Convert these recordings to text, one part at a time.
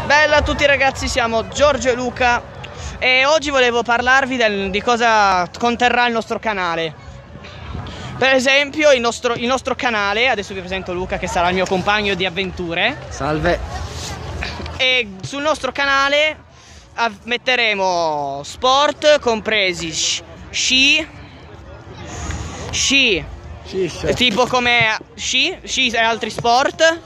Bella a tutti ragazzi, siamo Giorgio e Luca e oggi volevo parlarvi di cosa conterrà il nostro canale. Per esempio il nostro canale, adesso vi presento Luca che sarà il mio compagno di avventure. Salve. E sul nostro canale metteremo sport compresi sci, tipo come sci e altri sport,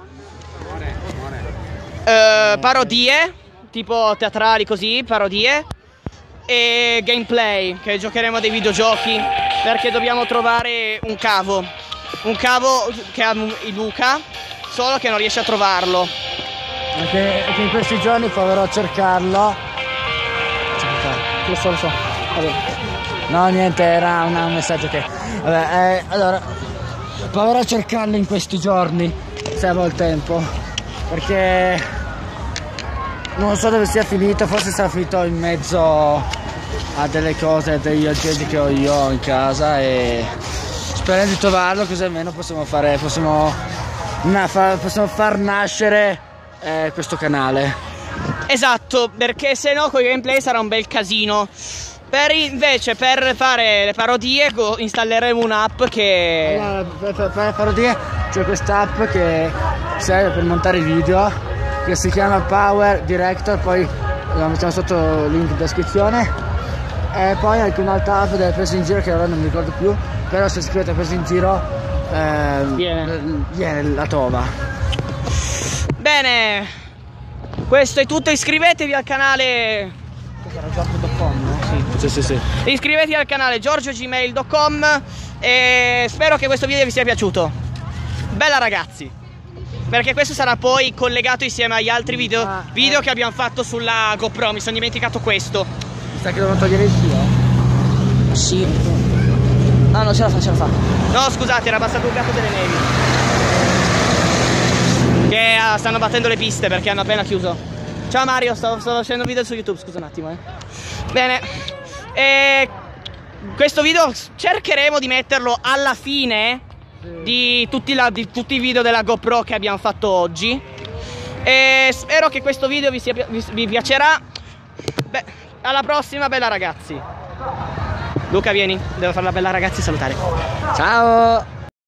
parodie, tipo teatrali così, parodie, e gameplay, che giocheremo dei videogiochi, perché dobbiamo trovare un cavo che ha Luca, solo che non riesce a trovarlo. Anche in questi giorni proverò a cercarlo. Lo so. Vabbè. No, niente, era un messaggio che... Vabbè, allora, proverò a cercarlo in questi giorni, se avevo il tempo, perché non so dove sia finito, forse sarà finito in mezzo a delle cose, degli oggetti che ho io in casa, e sperando di trovarlo, così almeno possiamo far nascere questo canale. Esatto, perché se no con i gameplay sarà un bel casino. Invece per fare le parodie installeremo un'app che... Allora, per le parodie c'è quest'app che serve per montare video, che si chiama Power Director, poi la mettiamo sotto il link in descrizione. E poi anche un'altra app delle prese in giro che ora non mi ricordo più, però se scrivete prese in giro viene la trova. Bene, questo è tutto, iscrivetevi al canale... Era Giorgio.com, no? Sì. Iscrivetevi al canale giorgiogmail.com e spero che questo video vi sia piaciuto. Bella ragazzi, perché questo sarà poi collegato insieme agli altri video che abbiamo fatto sulla GoPro. Mi sono dimenticato questo. Mi sa che devo togliere il filo? Sì. No, ce la fa. No, scusate, era passato un gatto delle nevi, che stanno battendo le piste perché hanno appena chiuso. Ciao Mario, sto facendo un video su YouTube, scusa un attimo. Bene, questo video cercheremo di metterlo alla fine di tutti i video della GoPro che abbiamo fatto oggi. E spero che questo video vi piacerà. Beh, alla prossima, bella ragazzi. Luca, vieni, devo fare la bella ragazzi salutare. Ciao!